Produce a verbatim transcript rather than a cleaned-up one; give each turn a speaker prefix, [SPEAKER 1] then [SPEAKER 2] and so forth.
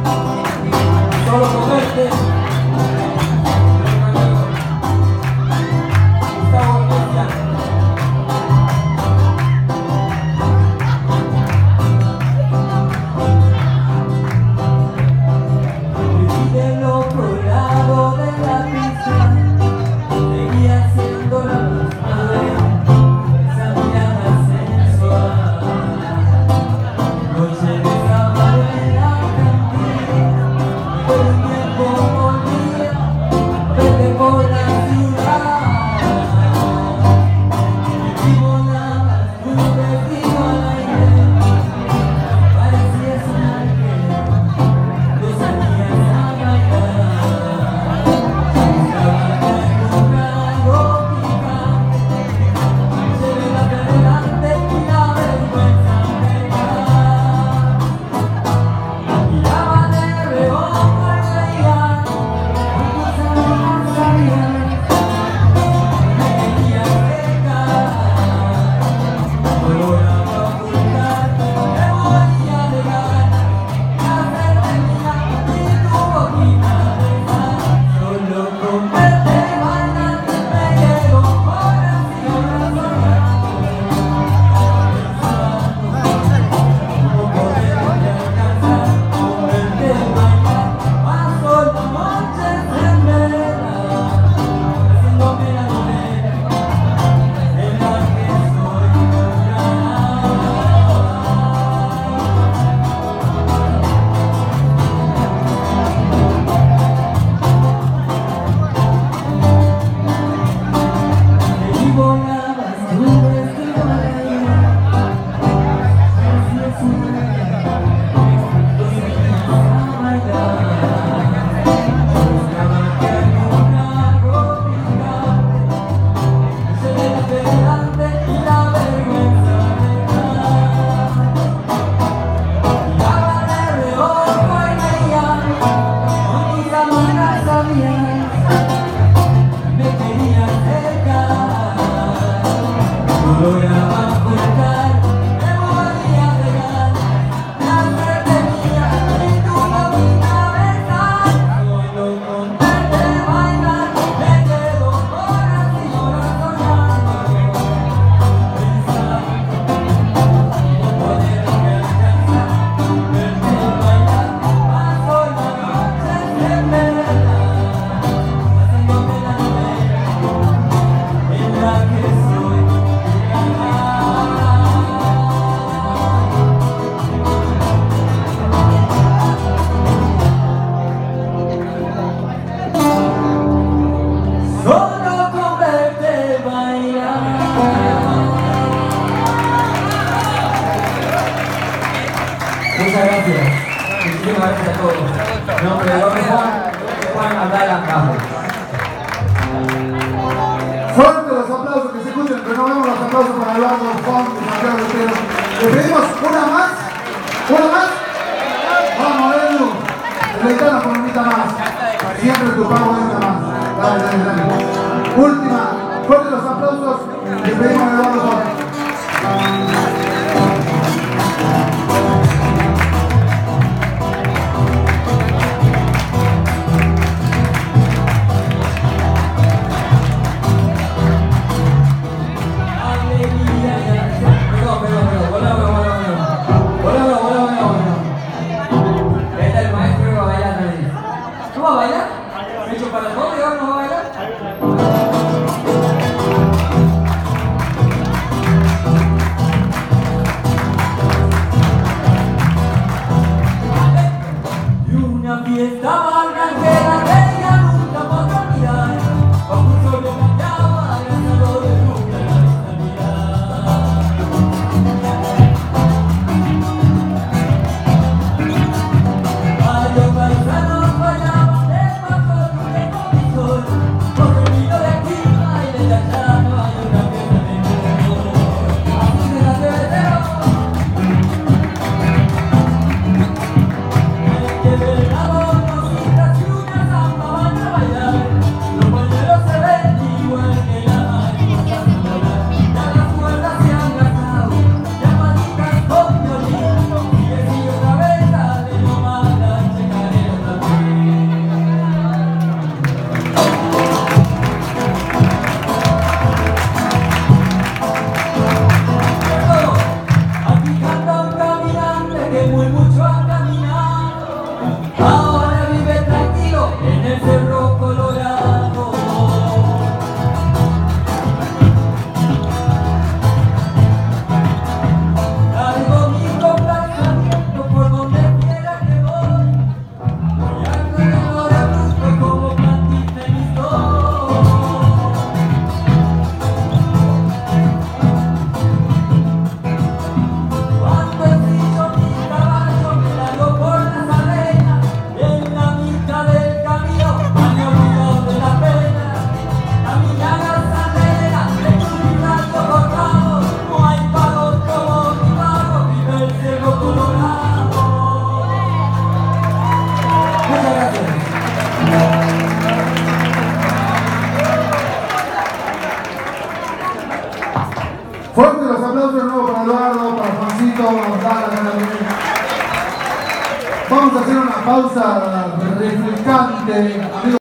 [SPEAKER 1] Solo con verte.
[SPEAKER 2] Muchas gracias. Muchísimas gracias a todos. Mi nombre es Juan, Juan Abdala Cajo.
[SPEAKER 3] Fuerte los aplausos, que se escuchen, renovemos los aplausos para Eduardo, Juan y Santiago Lutero. Le pedimos una más, una más. Vamos, Edu. Deleitanos con unita más. Siempre tu pago es una más. Dale, dale, dale. Última, fuerte los aplausos, le pedimos a Eduardo Juan. Fuerte los aplausos de nuevo para Eduardo, para Juancito, Gonzalo, Vamos a hacer una pausa refrescante, amigos.